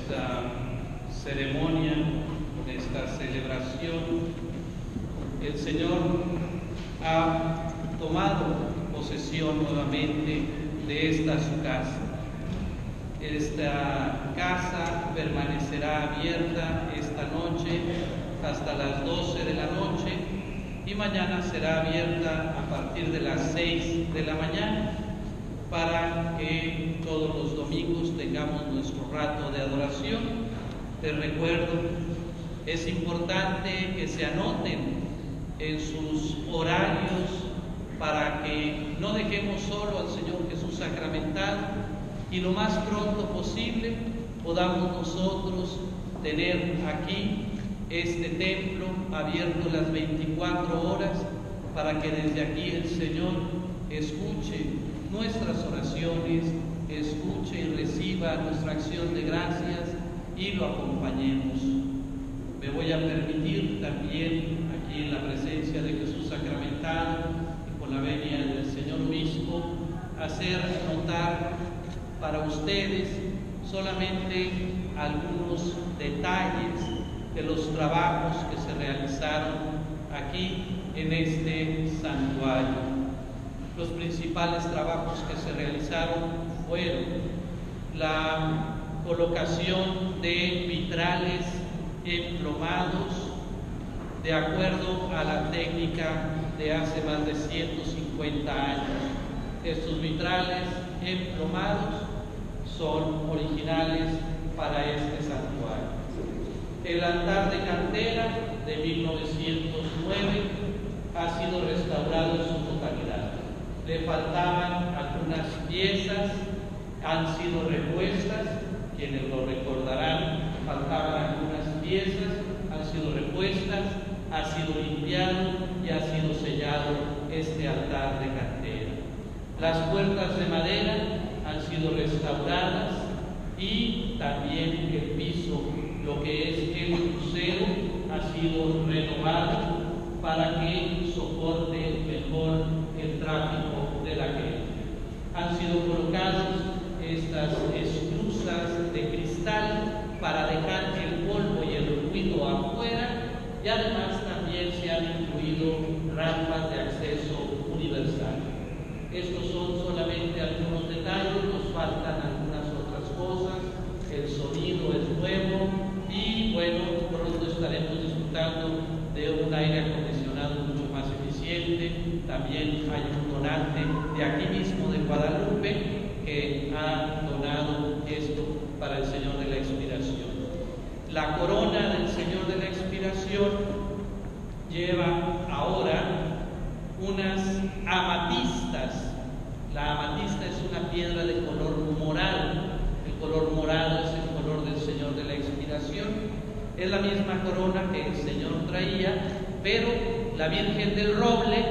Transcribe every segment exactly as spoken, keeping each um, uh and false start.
esta ceremonia, con esta celebración. El Señor ha tomado posesión nuevamente de esta su casa. Esta casa permanecerá abierta esta noche hasta las doce de la noche y mañana será abierta a partir de las seis de la mañana para que todos los domingos tengamos nuestro rato de adoración. Les recuerdo, es importante que se anoten en sus horarios para que no dejemos solo al Señor Jesús sacramentado y lo más pronto posible podamos nosotros tener aquí este templo abierto las veinticuatro horas para que desde aquí el Señor escuche nuestras oraciones, escuche y reciba nuestra acción de gracias y lo acompañemos. Me voy a permitir también aquí en la presencia de Jesús sacramentado y con la venia del Señor Obispo hacer notar para ustedes solamente algunos detalles de los trabajos que se realizaron aquí en este santuario. Los principales trabajos que se realizaron fueron la colocación de vitrales emplomados de acuerdo a la técnica de hace más de ciento cincuenta años. Estos vitrales emplomados son originales para este santuario. El altar de cantera de mil novecientos nueve ha sido restaurado en su totalidad. Le faltaban algunas piezas, han sido repuestas, quienes lo recordarán, faltaban algunas piezas, han sido repuestas, ha sido limpiado y ha sido sellado este altar de cantera. Las puertas de madera han sido restauradas y también el piso, lo que es el crucero, ha sido renovado para que soporte mejor el tráfico de la gente. Han sido colocadas estas esclusas de cristal para dejar el polvo y el ruido afuera y además también se han incluido rampas de acceso universal. Estos son solamente algunos detalles, nos faltan algunas otras cosas, el sonido es nuevo y bueno, pronto estaremos disfrutando de un aire acondicionado mucho más eficiente. También hay un donante de aquí mismo de Guadalupe que ha donado esto para el Señor de la Expiración. La corona del Señor de la Expiración lleva ahora unas amatistas. La amatista es una piedra de color morado. El color morado es el color del Señor de la Expiración. Es la misma corona que el Señor traía, pero la Virgen del Roble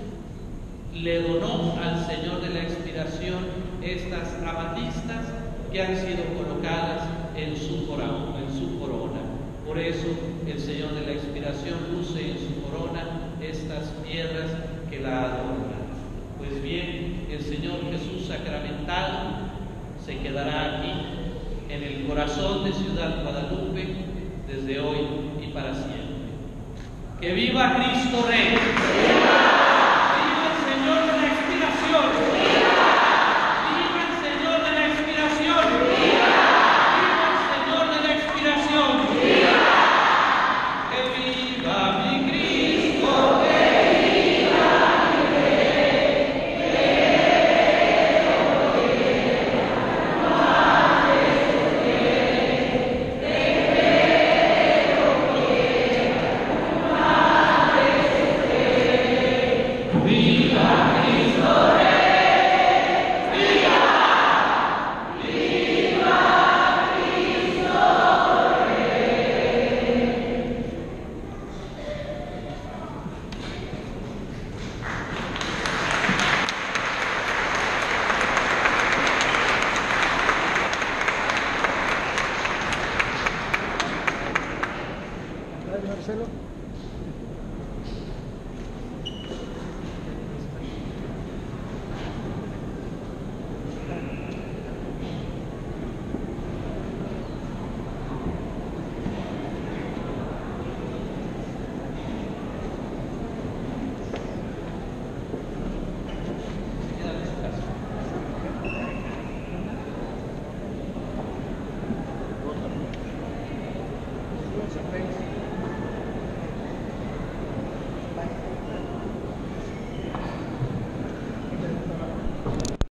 le donó al Señor de la Expiración estas amatistas que han sido colocadas en su corona, en su corona. Por eso el Señor de la Expiración luce en su corona estas piedras que la adornan. Pues bien, el Señor Jesús sacramentado se quedará aquí, en el corazón de Ciudad Guadalupe, desde hoy y para siempre. ¡Que viva Cristo Rey!